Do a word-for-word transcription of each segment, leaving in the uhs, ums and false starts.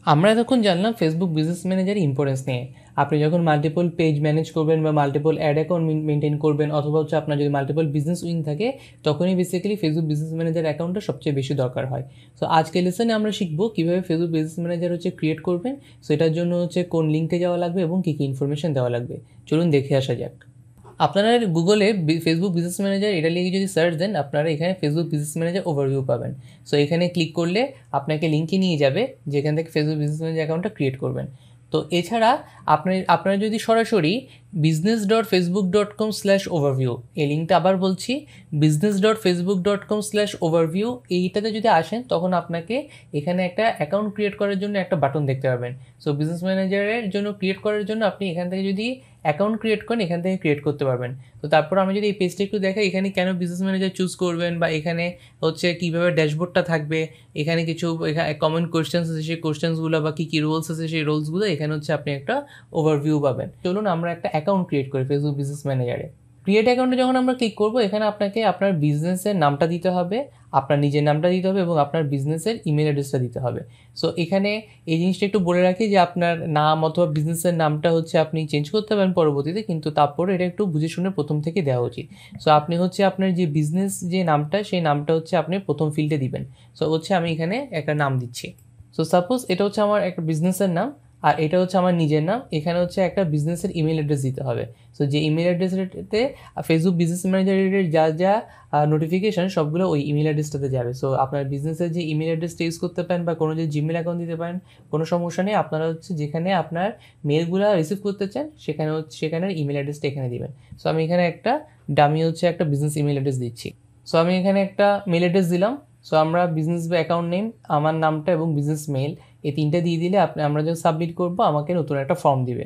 আমরা এতক্ষণ জানলাম ফেসবুক বিজনেস ম্যানেজারের ইম্পর্টেন্স নিয়ে। আপনি যখন মাল্টিপল পেজ ম্যানেজ করবেন বা মাল্টিপল অ্যাড অ্যাকাউন্ট মেনটেন করবেন, অথবা হচ্ছে আপনার যদি মাল্টিপল বিজনেস উইং থাকে, তখনই বেসিক্যালি ফেসবুক বিজনেস ম্যানেজার অ্যাকাউন্টটা সবচেয়ে বেশি দরকার হয়। সো আজকে লেসনে আমরা শিখবো কীভাবে ফেসবুক বিজনেস ম্যানেজার হচ্ছে ক্রিয়েট করবেন। সো এটার জন্য হচ্ছে কোন লিঙ্কে যাওয়া লাগবে এবং কী কী ইনফরমেশন দেওয়া লাগবে, চলুন দেখে আসা যাক। আপনারা গুগলে ফেসবুক বিজনেস ম্যানেজার এটা লিখে যদি সার্চ দেন, আপনারা এখানে ফেসবুক বিজনেস ম্যানেজার ওভারভিউ পাবেন। সো এখানে ক্লিক করলে আপনাকে লিঙ্কে নিয়ে যাবে, যেখান থেকে ফেসবুক বিজনেস ম্যানেজার অ্যাকাউন্টটা ক্রিয়েট করবেন। তো এছাড়া আপনি আপনারা যদি সরাসরি business dot Facebook dot com slash overview, এই লিঙ্কটা আবার বলছি, business dot Facebook dot com slash overview, এইটাতে যদি আসেন তখন আপনাকে এখানে একটা অ্যাকাউন্ট ক্রিয়েট করার জন্য একটা বাটন দেখতে পাবেন। সো বিজনেস ম্যানেজারের জন্য ক্রিয়েট করার জন্য আপনি এখান থেকে যদি অ্যাকাউন্ট ক্রিয়েট করেন, এখান থেকে ক্রিয়েট করতে পারবেন। তো তারপর আমি যদি এই পেজটা একটু দেখাই, এখানে কেন বিজনেস ম্যানেজার চুজ করবেন, বা এখানে হচ্ছে কীভাবে ড্যাশবোর্ডটা থাকবে, এখানে কিছু এখানে কমন কোয়েশ্চেন্স আছে, সেই কোয়েশ্চেন্সগুলো বা কী কী রোলস আছে সেই রোলসগুলো এখানে হচ্ছে আপনি একটা ওভারভিউ পাবেন। চলুন আমরা একটা অ্যাকাউন্ট ক্রিয়েট করি ফেসবুক বিজনেস ম্যানেজারে। ক্রিয়েট অ্যাকাউন্টে যখন আমরা ক্লিক করবো, এখানে আপনাকে আপনার বিজনেসের নামটা দিতে হবে, আপনার নিজের নামটা দিতে হবে এবং আপনার বিজনেসের ইমেল অ্যাড্রেসটা দিতে হবে। সো এখানে এই জিনিসটা একটু বলে রাখি যে আপনার নাম অথবা বিজনেসের নামটা হচ্ছে আপনি চেঞ্জ করতে পারেন পরবর্তীতে, কিন্তু তারপরে এটা একটু বুঝে শুনে প্রথম থেকে দেওয়া উচিত। সো আপনি হচ্ছে আপনার যে বিজনেস যে নামটা, সেই নামটা হচ্ছে আপনি প্রথম ফিল্ডে দিবেন। সো হচ্ছে আমি এখানে একটা নাম দিচ্ছি। সো সাপোজ এটা হচ্ছে আমার একটা বিজনেসের নাম, আর এটা হচ্ছে আমার নিজের নাম। এখানে হচ্ছে একটা বিজনেসের ইমেল অ্যাড্রেস দিতে হবে। সো যে ইমেল অ্যাড্রেসটাতে ফেসবুক বিজনেস ম্যানেজারের যা যা নোটিফিকেশান সবগুলো ওই ইমেল অ্যাড্রেসটাতে যাবে। সো আপনার বিজনেসের যে ইমেল অ্যাড্রেসটা ইউজ করতে পারেন বা কোনো যে জিমেল অ্যাকাউন্ট দিতে পারেন, কোনো সমস্যা নেই। আপনারা হচ্ছে যেখানে আপনার মেলগুলো রিসিভ করতে চান, সেখানে হচ্ছে সেখানের ইমেল অ্যাড্রেসটা এখানে দিবেন। সো আমি এখানে একটা ডামি হচ্ছে একটা বিজনেস ইমেল অ্যাড্রেস দিচ্ছি। সো আমি এখানে একটা মেল অ্যাড্রেস দিলাম। সো আমরা বিজনেস বা অ্যাকাউন্ট নেম, আমার নামটা এবং বিজনেস মেল, এই তিনটে দিয়ে দিলে আপনি আমরা যখন সাবমিট করবো আমাকে নতুন একটা ফর্ম দিবে।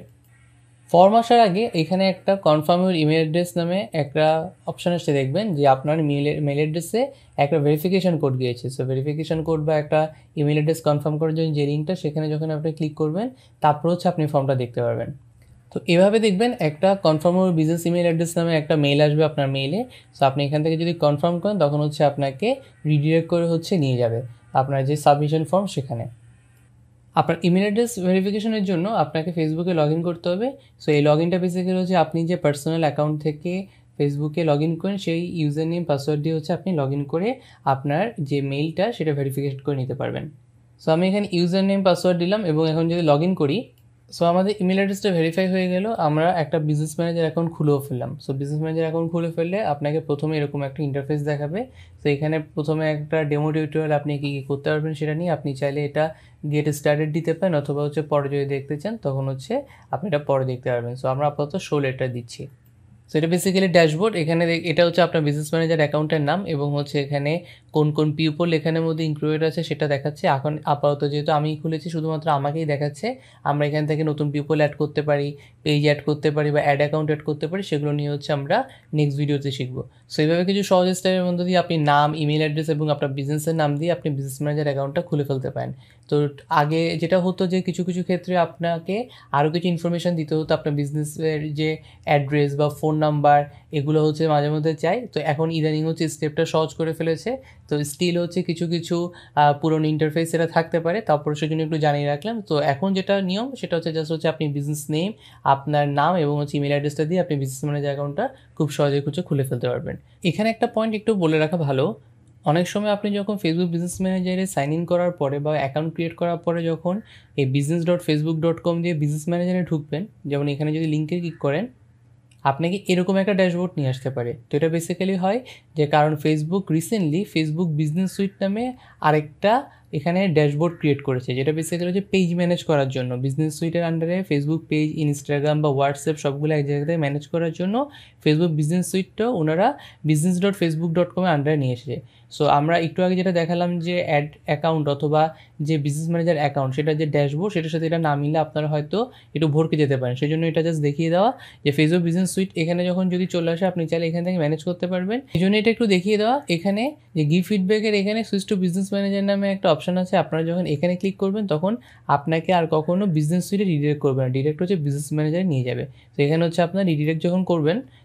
ফর্ম আসার আগে এখানে একটা কনফার্ম ইউর ইমেল অ্যাড্রেস নামে একটা অপশান আসছে, দেখবেন যে আপনার মেল মেল অ্যাড্রেসে একটা ভেরিফিকেশান কোড গিয়েছে। সো ভেরিফিকেশান কোড বা একটা ইমেল অ্যাড্রেস কনফার্ম করার জন্য যে লিঙ্কটা, সেখানে যখন আপনি ক্লিক করবেন তারপর হচ্ছে আপনি ফর্মটা দেখতে পারবেন। তো এভাবে দেখবেন একটা confirm your business email address নামে একটা মেল আসবে আপনার মেইলে। সো আপনি এখান থেকে যদি কনফার্ম করেন, তখন হচ্ছে আপনাকে রিডিরেক্ট করে হচ্ছে নিয়ে যাবে আপনার যে সাবমিশন ফর্ম সেখানে। আপনার ইমেল অ্যাড্রেস ভেরিফিকেশনের জন্য আপনাকে ফেসবুকে লগ ইন করতে হবে। সো এই লগ ইনটা বেসিক্যালি হচ্ছে আপনি যে পার্সোনাল অ্যাকাউন্ট থেকে ফেসবুকে লগ ইন করেন, সেই ইউজার নেম পাসওয়ার্ড দিয়ে হচ্ছে আপনি লগ ইন করে আপনার যে মেইলটা সেটা ভেরিফিকেশন করে নিতে পারবেন। সো আমি এখানে ইউজার নেম পাসওয়ার্ড দিলাম এবং এখন যদি লগ ইন করি, সো আমাদের ইমেল অ্যাড্রেসটা ভেরিফাই হয়ে গেল, আমরা একটা বিজনেস ম্যানেজার অ্যাকাউন্ট খুলেও ফেললাম। সো বিজনেস ম্যানেজার অ্যাকাউন্ট খুলে ফেললে আপনাকে প্রথমে এরকম একটা ইন্টারফেস দেখাবে। তো এখানে প্রথমে একটা ডেমো টিউটোরিয়াল আপনি কী কী করতে পারবেন সেটা নিয়ে আপনি চাইলে এটা গেট স্টার্টেড দিতে পারেন, অথবা হচ্ছে পরে যদি দেখতে চান তখন হচ্ছে আপনি এটা পরে দেখতে পারবেন। সো আমরা আপাতত শো লেটার দিচ্ছি। সো এটা বেসিক্যালি ড্যাশবোর্ড। এখানে এটা হচ্ছে আপনার বিজনেস ম্যানেজার অ্যাকাউন্টের নাম এবং হচ্ছে এখানে কোন কোন পিপল এখানের মধ্যে ইনক্লুডেড আছে সেটা দেখাচ্ছে। এখন আপাতত যেহেতু আমি খুলেছি, শুধুমাত্র আমাকেই দেখাচ্ছে। আমরা এখান থেকে নতুন পিপল অ্যাড করতে পারি, পেজ অ্যাড করতে পারি বা অ্যাড অ্যাকাউন্ট অ্যাড করতে পারি, সেগুলো নিয়ে হচ্ছে আমরা নেক্সট ভিডিওতে শিখবো। সো এইভাবে কিছু সহজ স্টাইলের মধ্যে দিয়ে আপনি নাম, ইমেল অ্যাড্রেস এবং আপনার বিজনেসের নাম দিয়ে আপনি বিজনেস ম্যানেজার অ্যাকাউন্টটা খুলে ফেলতে পারেন। তো আগে যেটা হতো যে কিছু কিছু ক্ষেত্রে আপনাকে আরও কিছু ইনফরমেশান দিতে হতো, আপনার বিজনেসের যে অ্যাড্রেস বা ফোন নাম্বার, এগুলো হচ্ছে মাঝে মধ্যে চাই। তো এখন ইদানিং হচ্ছে স্টেপটা সহজ করে ফেলেছে। তো স্টিল হচ্ছে কিছু কিছু পুরনো ইন্টারফেস এটা থাকতে পারে, তারপর সেজন্য একটু জানিয়ে রাখলাম। তো এখন যেটা নিয়ম সেটা হচ্ছে জাস্ট হচ্ছে আপনি বিজনেস নেম, আপনার নাম এবং হচ্ছে ইমেল অ্যাড্রেসটা দিয়ে আপনি বিজনেস ম্যানেজার অ্যাকাউন্টটা খুব সহজে খুঁজে খুলে ফেলতে পারবেন। এখানে একটা পয়েন্ট একটু বলে রাখা ভালো, অনেক সময় আপনি যখন ফেসবুক বিজনেস ম্যানেজারে সাইন ইন করার পরে বা অ্যাকাউন্ট ক্রিয়েট করার পরে যখন এই business dot Facebook dot com দিয়ে বিজনেস ম্যানেজারে ঢুকবেন, যেমন এখানে যদি লিঙ্কে ক্লিক করেন, আপনাকে এরকম একটা ড্যাশবোর্ড নিয়ে আসতে পারে। তো এটা বেসিক্যালি হয় যে কারণ Facebook recently Facebook business suite নামে আরেকটা এখানে ড্যাশবোর্ড ক্রিয়েট করেছে, যেটা বেসিক্যালি হচ্ছে পেজ ম্যানেজ করার জন্য। বিজনেস সুইটের আন্ডারে ফেসবুক পেজ, ইনস্টাগ্রাম বা হোয়াটসঅ্যাপ সবগুলো এক জায়গায় ম্যানেজ করার জন্য ফেসবুক বিজনেস সুইটটাও ওনারা বিজনেস ডট ফেসবুক ডট কমের আন্ডারে নিয়ে এসেছে। সো আমরা একটু আগে যেটা দেখালাম যে অ্যাড অ্যাকাউন্ট অথবা যে বিজনেস ম্যানেজার অ্যাকাউন্ট, সেটা যে ড্যাশবোর্ড, সেটার সাথে এটা না মিললে আপনারা হয়তো একটু ভরকে যেতে পারেন। সেই জন্য এটা জাস্ট দেখিয়ে দেওয়া যে ফেসবুক বিজনেস সুইট এখানে যখন যদি চলে আসে, আপনি চাইলে এখান থেকে ম্যানেজ করতে পারবেন। এই জন্য এটা একটু দেখিয়ে দেওয়া। এখানে যে গিভ ফিডব্যাকের এখানে সুইচ টু বিজনেস ম্যানেজার নামে একটা অপশান আছে, আপনারা যখন এখানে ক্লিক করবেন তখন আপনাকে আর কখনো বিজনেস সুইটে রিডিরেক্ট করবে না, ডিরেক্ট হচ্ছে বিজনেস ম্যানেজারে নিয়ে যাবে। তো এখানে হচ্ছে আপনার রিডিরেক্ট যখন করবেন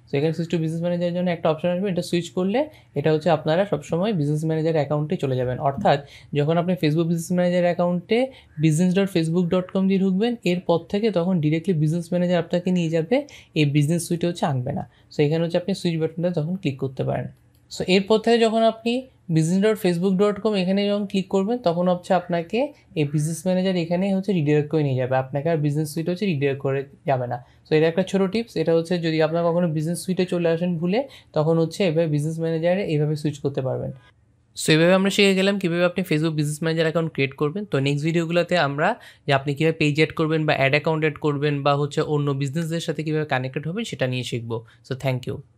সো এখানে সুইচ টু বিজনেস ম্যানেজারের জন্য একটা অপশন আসবে, এটা সুইচ করলে এটা হচ্ছে আপনারা সবসময় বিজনেস ম্যানেজার অ্যাকাউন্টে চলে যাবেন। অর্থাৎ যখন আপনি ফেসবুক বিজনেস ম্যানেজার অ্যাকাউন্টে business dot Facebook dot com দিয়ে ঢুকবেন, এরপর থেকে তখন ডিরেক্টলি বিজনেস ম্যানেজার আপনাকে নিয়ে যাবে, এই বিজনেস সুইটে হচ্ছে আনবে না। সো এখানে হচ্ছে আপনি সুইচ বাটনটা তখন ক্লিক করতে পারেন। সো এরপর থেকে যখন আপনি business dot Facebook dot com এখানে যখন ক্লিক করবেন, তখন হচ্ছে আপনাকে এই বিজনেস ম্যানেজার এখানেই হচ্ছে রিডাইরেক্ট করে নিয়ে যাবে, আপনাকে আর বিজনেস সুইট হচ্ছে রিডাইরেক্ট করে যাবে না। সো এটা একটা ছোটো টিপস। এটা হচ্ছে যদি আপনার কখনো বিজনেস সুইটে চলে আসেন ভুলে, তখন হচ্ছে এভাবে বিজনেস ম্যানেজারে এইভাবে সুইচ করতে পারবেন। সো এইভাবে আমরা শিখে গেলাম কীভাবে আপনি Facebook business manager account create করবেন। তো নেক্সট ভিডিওগুলোতে আমরা যে আপনি কীভাবে পেজ অ্যাড করবেন বা অ্যাড অ্যাকাউন্ট অ্যাড করবেন বা হচ্ছে অন্য বিজনেসদের সাথে কীভাবে কানেক্টেড হবেন সেটা নিয়ে শিখবো। So thank you.